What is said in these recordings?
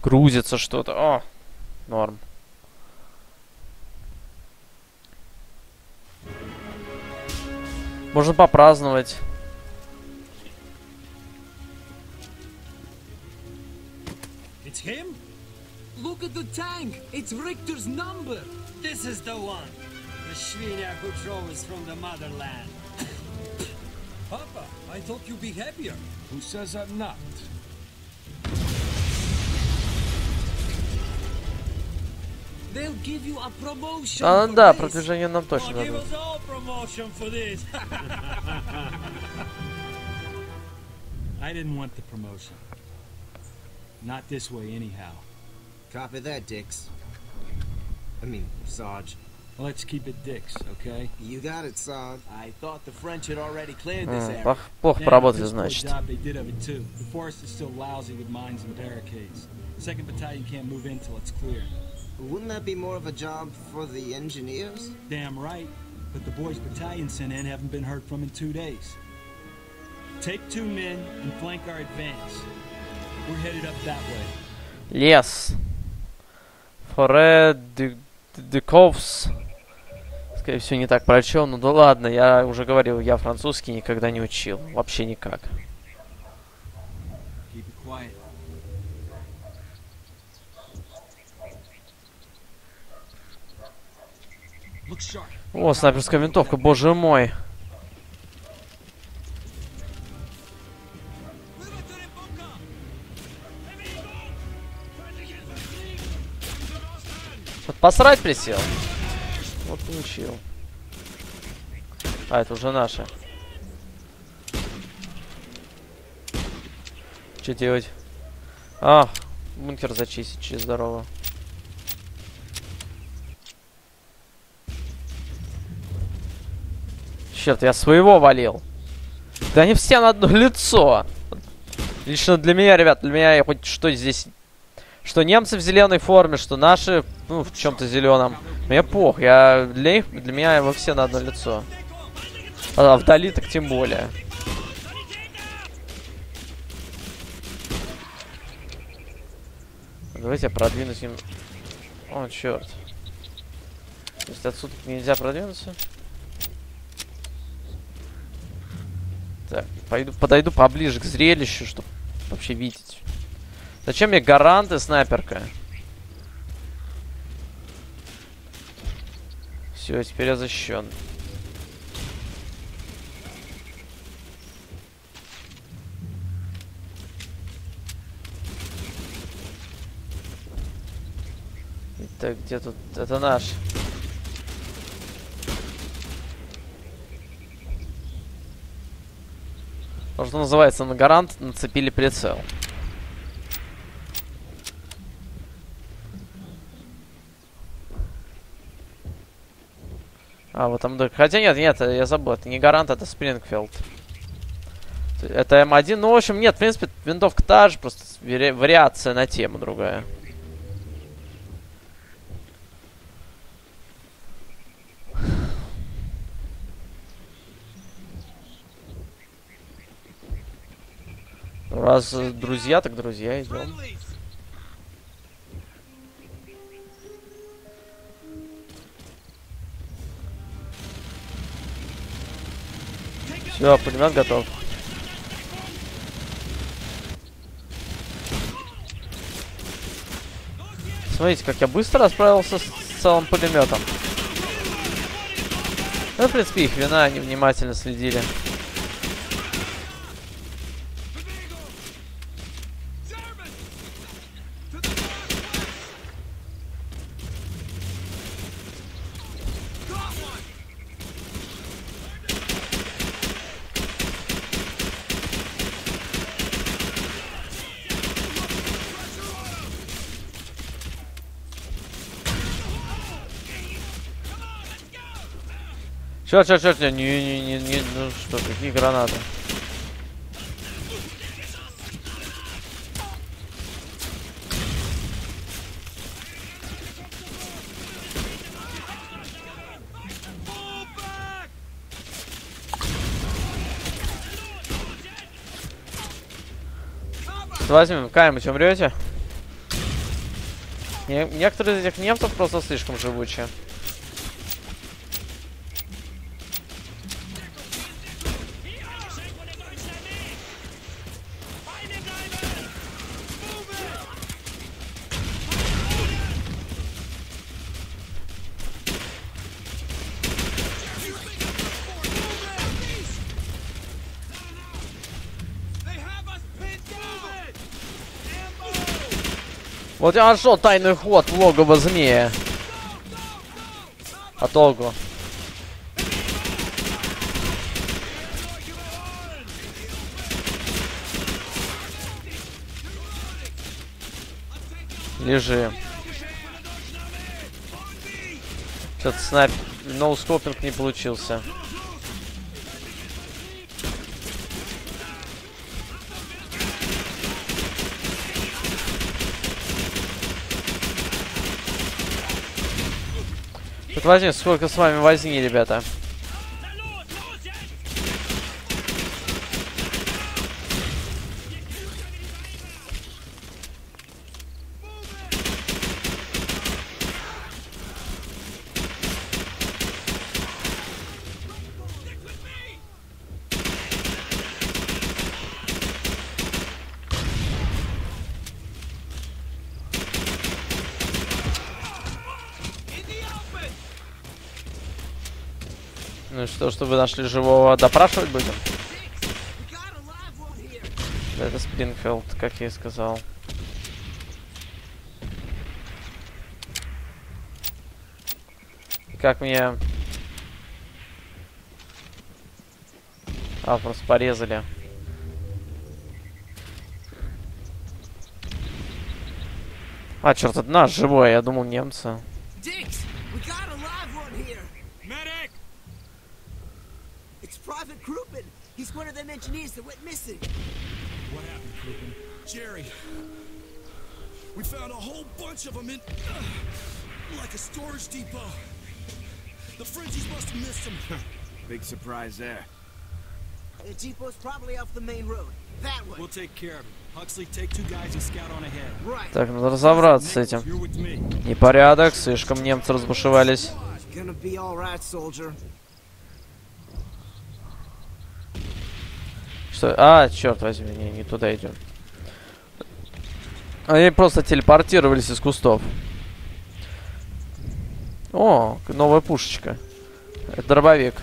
Грузится что-то. О, норм. Можно попраздновать. It's him? Look at the tank! It's Richter's number! This is the one. The Shvina who drove us from the motherland. Papa, I thought you'd be happier. Who says I'm not? They'll give you a promotion. А, for да, this. продвижение нам точно Give надо. us all promotion for this. I didn't want the promotion. Not this way, anyhow. Copy that, Dix. I mean, Sarge. Let's keep it Dix, okay? You got it, Sarge. I thought the French had already cleared this area. Плохо Yeah, поработали, piss poor значит. job they did of it too. The forest is still lousy with mines and barricades. Second battalion can't move in till it's clear. Wouldn't that be more of a job for the engineers? Damn right. But the boys battalion sent in haven't been heard from in 2 days. Take 2 men and flank our advance. We're headed up that way. Лес. Форе Дековс. Скорее всего, не так прочел. Ну да ладно, я уже говорил, я французский никогда не учил. Вообще никак. Keep it quiet. Look sharp. О, снайперская винтовка, боже мой. Вот посрать присел. Вот получил. А, это уже наши. Что делать? А, бункер зачистить, через здорово. Черт, я своего валил. Да они все на одно лицо. Лично для меня, ребят, для меня хоть что здесь... Что немцы в зеленой форме, что наши, ну, в чем-то зеленом. Мне пох, для меня вы все на одно лицо. А вдали так тем более. Давайте я продвинусь им. О, черт. То есть отсюда нельзя продвинуться? Так, подойду поближе к зрелищу, чтобы вообще видеть. Зачем мне гарант и снайперка? Все, теперь я защищен. Так, где тут? Это наш. То, что называется, на гарант нацепили прицел. А, вот там... Хотя нет, я забыл. Это не гарант, это Спрингфилд. Это М1. Ну, в общем, нет, в принципе, винтовка та же, просто вариация на тему другая. Раз друзья, так друзья, идем. Все, пулемет готов. Смотрите, как я быстро расправился с целым пулеметом. Ну, в принципе, их вина, они внимательно следили. Черт, не, ну что, какие гранаты? Возьмем, каем-нибудь, умрете? Некоторые из этих немцев просто слишком живучие. Вот я нашел тайный ход в логово змея. А толку? Лежи. Что-то снайп... ноускопинг не получился. Так возьми, сколько с вами возни, ребята. Ну что, чтобы нашли живого, допрашивать будем? Да, это Спрингфилд, как я и сказал. Как мне... А, просто порезали. А, черт, это наш живой, я думал немцы. Private Krupin. He's one of them engineers that went missing. What happened, Krupin? Jerry, we found a whole bunch of them in, like a storage depot. The Frenchies must have missed them. Big surprise there. The depot's probably off the main road. That way. We'll take care of it. Huxley, take 2 guys and scout on ahead. Right. Так, надо разобраться с этим. You're with me. Непорядок, слишком немцы разбушевались. Gonna be all right, soldier. Что? А, черт возьми, не туда идем. Они просто телепортировались из кустов. О, новая пушечка. Это дробовик.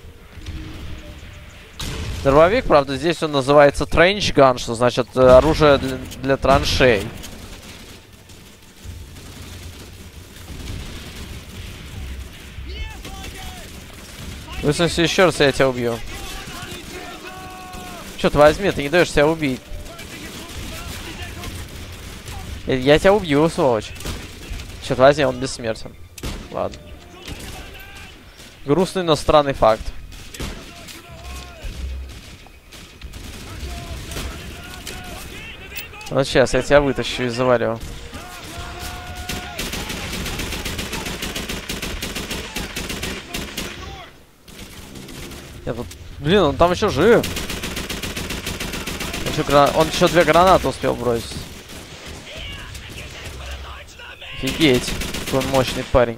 Дробовик, правда, здесь он называется Trench Gun, что значит оружие для траншей. Высунься еще раз, я тебя убью. Что-то возьми, ты не даешь себя убить. Я тебя убью, сволочь. Что-то возьми, он бессмертен. Ладно. Грустный, но странный факт. Вот сейчас я тебя вытащу и завалю. Я тут... Блин, он там еще жив. Он еще 2 гранаты успел бросить. Офигеть, какой он мощный парень.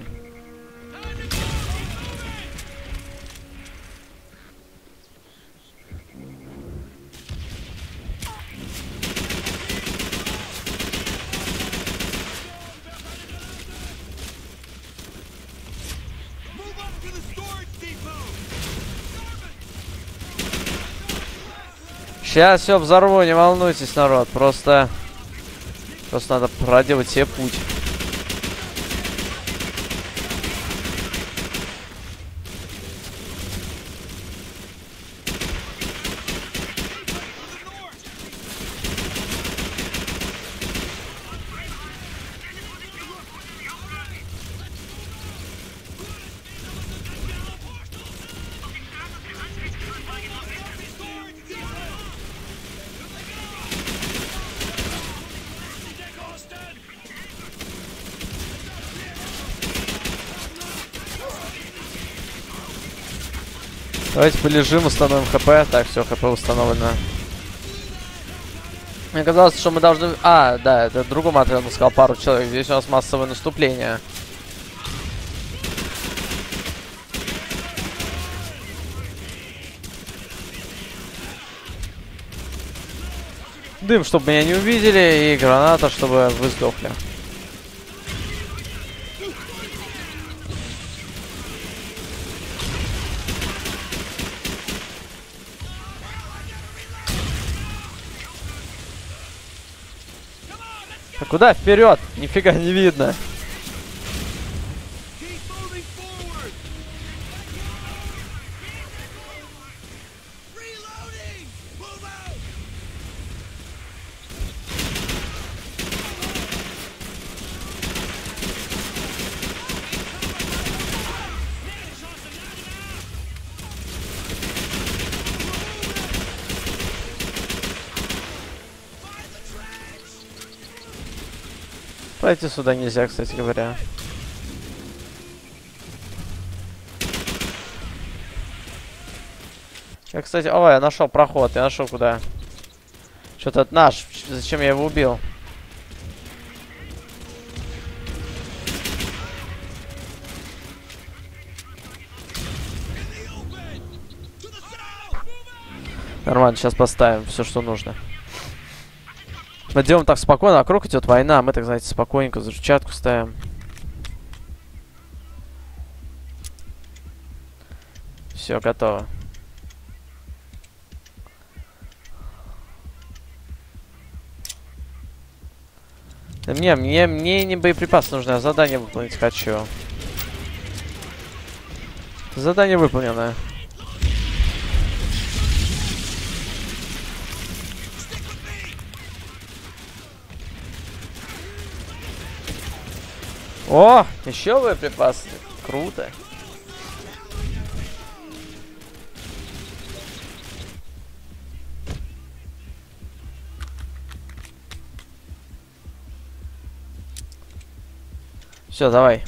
Сейчас все взорву, не волнуйтесь, народ. Просто надо проделать себе путь. Давайте полежим, установим ХП. Так, все, ХП установлено. Мне казалось, что мы должны... А, да, это в другом отряде он сказал пару человек. Здесь у нас массовое наступление. Дым, чтобы меня не увидели, и граната, чтобы вы сдохли. А куда вперед? Нифига не видно. Пройти сюда нельзя, кстати говоря. Я, кстати... О, я нашел проход. Я нашел куда. Что-то это наш. Зачем я его убил? Нормально, сейчас поставим все, что нужно. Мы делаем так спокойно, вокруг идет война, мы так, знаете, спокойненько взрывчатку ставим. Все, готово. Да мне не боеприпасы нужны, а задание выполнить хочу. Задание выполнено. О, еще боеприпасы. Круто. Все, давай.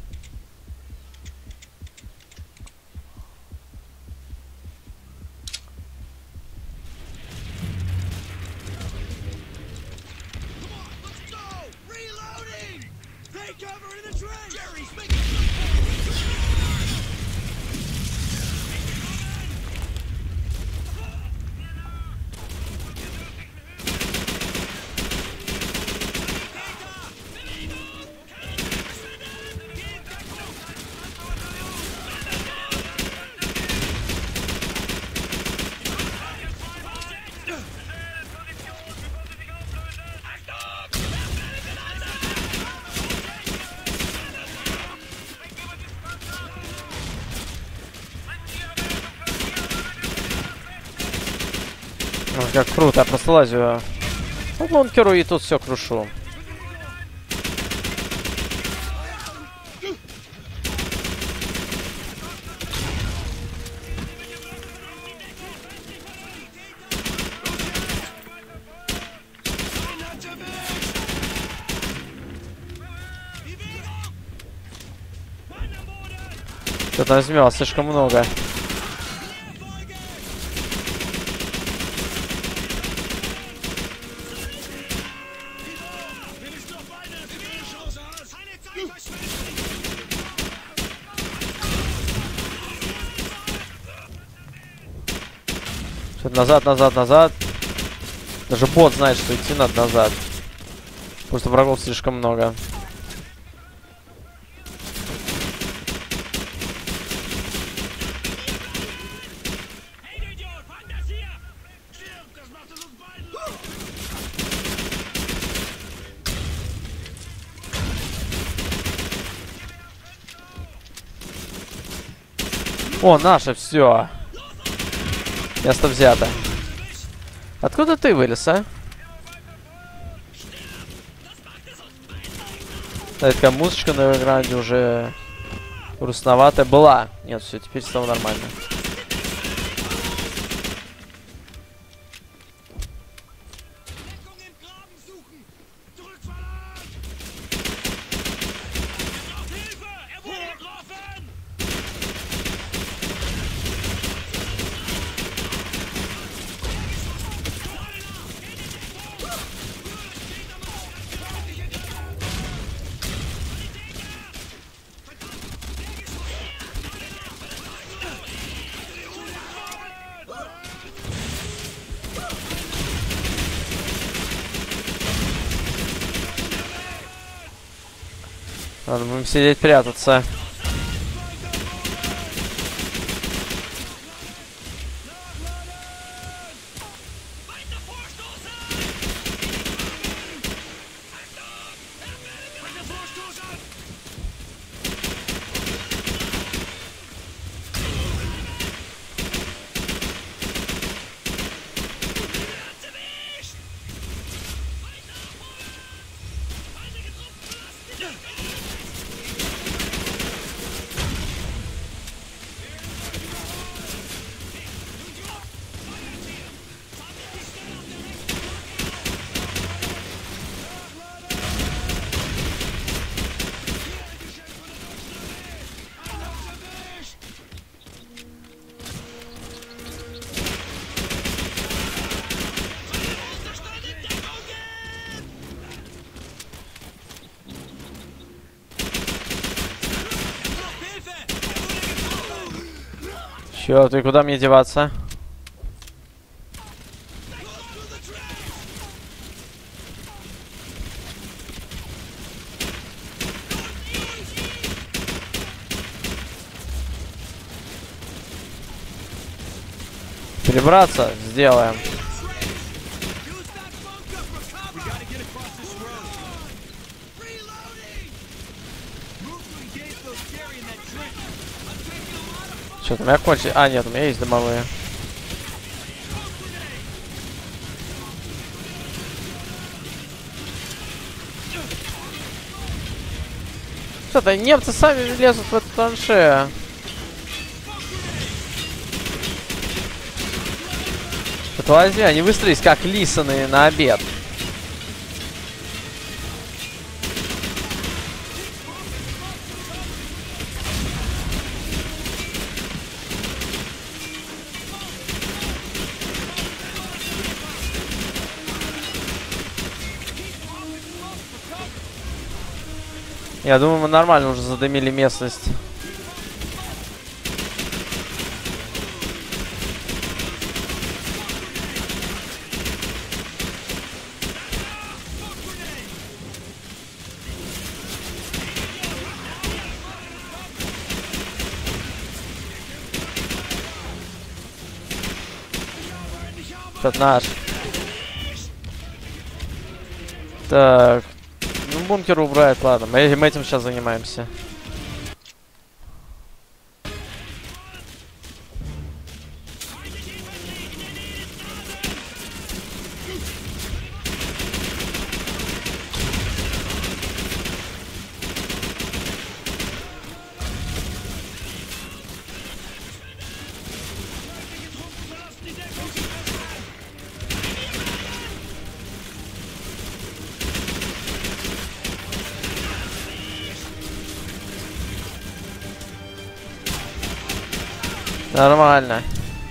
Ой, как круто, я просто лазю по бункеру и тут все крушу. Что-то возьмем, слишком много. Назад, назад, назад. Даже бот знает, что идти надо назад. Просто врагов слишком много. О, наше все. Место взято. Откуда ты вылез, а? Да, такая музычка на экране уже грустноватая была. Нет, все, теперь стало нормально. Ладно, будем сидеть прятаться. Чё, ты куда мне деваться? Перебраться? Сделаем. Что-то у меня кончилось. А, нет, у меня есть дымовые. Что-то немцы сами лезут в эту траншею. Вот возьми, они выстроились как лисаны на обед. Я думаю, мы нормально уже задымили местность. Тут наш. Так. Ну, бункер убрать, ладно. Мы этим сейчас занимаемся. Нормально.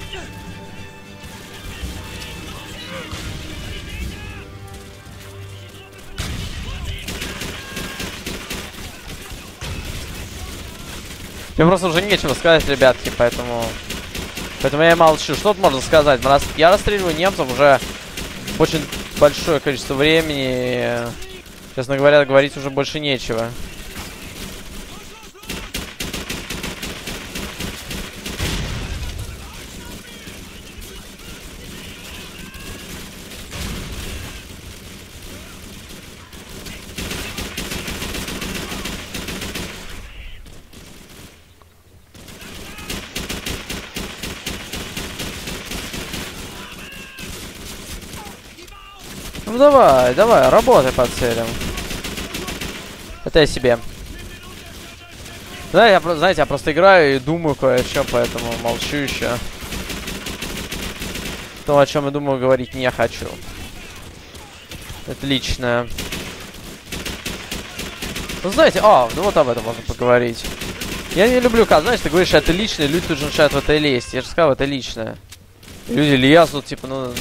Мне просто уже нечего сказать, ребятки, поэтому я и молчу. Что тут можно сказать? Я расстреливаю немцев уже очень большое количество времени. Честно говоря, говорить уже больше нечего. Ну давай, работай по целям. Это я себе. Да, знаете, я просто играю и думаю кое о чем, поэтому молчу еще. То, о чем я думаю, говорить не хочу. Это личное. Ну знаете, ну вот об этом можно поговорить. Я не люблю, когда, знаешь, ты говоришь, это личное, люди тут же начинают в это лезть. Я же сказал, это личное. Люди лезут, типа, ну...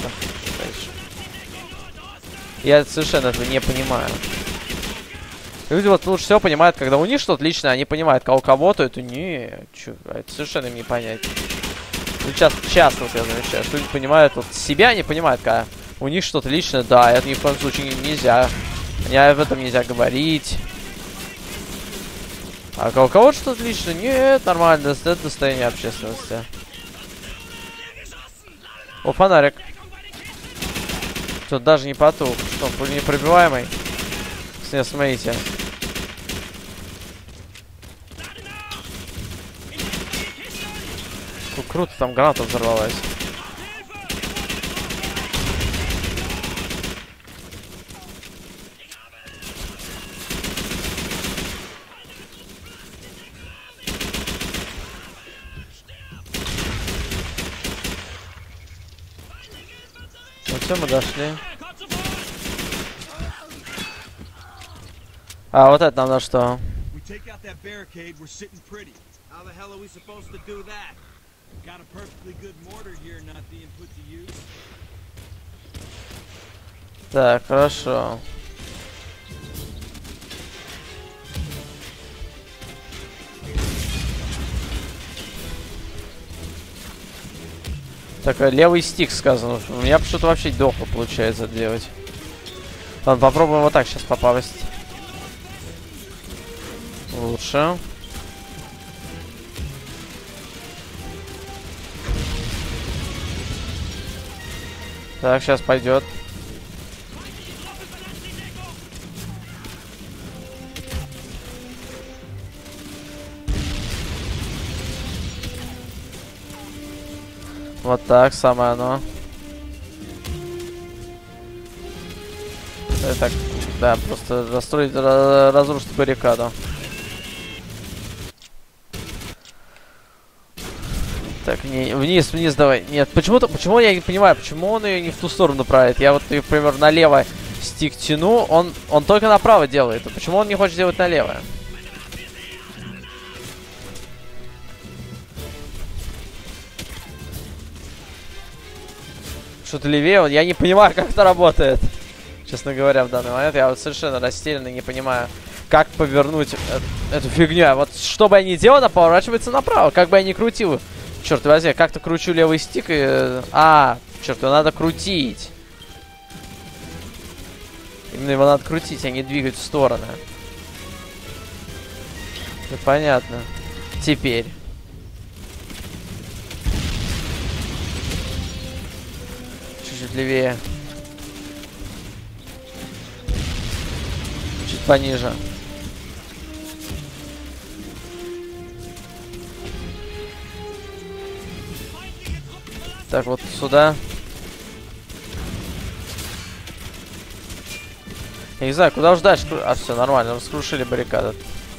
Я совершенно этого не понимаю. Люди вот лучше всего понимают, когда у них что-то личное, они понимают, у кого-то это это совершенно им не понять. Ну, часто вот я замечаю, что люди понимают, вот себя не понимают, когда у них что-то личное, да, это ни в коем случае нельзя. Об этом нельзя говорить. А у кого что-то личное? Нет, нормально, это достояние общественности. О, фонарик. Тут даже не потух. Что, он непробиваемый? Смотрите. Круто, там граната взорвалась. Ну все, мы дошли. А, вот это нам на что? How the hell are we supposed to do that? Got a perfectly good mortar here not being put to use. Так, хорошо. Так, левый стик сказано. У меня что-то вообще дохло получается делать. Ладно, попробуем вот так сейчас попасть. Лучше. Так, сейчас пойдет. Вот так, самое оно. Так, да, просто расстроить, разрушить баррикаду. Так, не, вниз, вниз давай. Нет, почему я не понимаю, почему он ее не в ту сторону направит? Я вот, например, налево стик тяну, он только направо делает. А почему он не хочет делать налево? Что-то левее, я не понимаю, как это работает. Честно говоря, в данный момент я вот совершенно растерян и не понимаю, как повернуть эту фигню. А вот что бы я ни делал, она поворачивается направо. Как бы я ни крутил. Черт возьми, как-то кручу левый стик и... черт, его надо крутить. Именно его надо крутить, а не двигать в стороны. Ну, понятно. Теперь. Чуть-чуть левее. Чуть пониже. Так, вот сюда. Я не знаю, куда уж дальше. А, все, нормально, раскрушили баррикаду.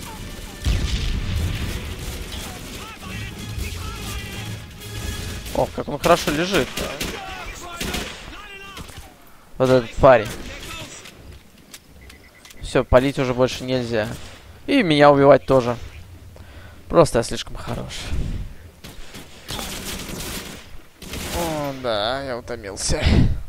О, как он хорошо лежит. Вот этот парень. Все, палить уже больше нельзя. И меня убивать тоже. Просто я слишком хорош. О, да, я утомился.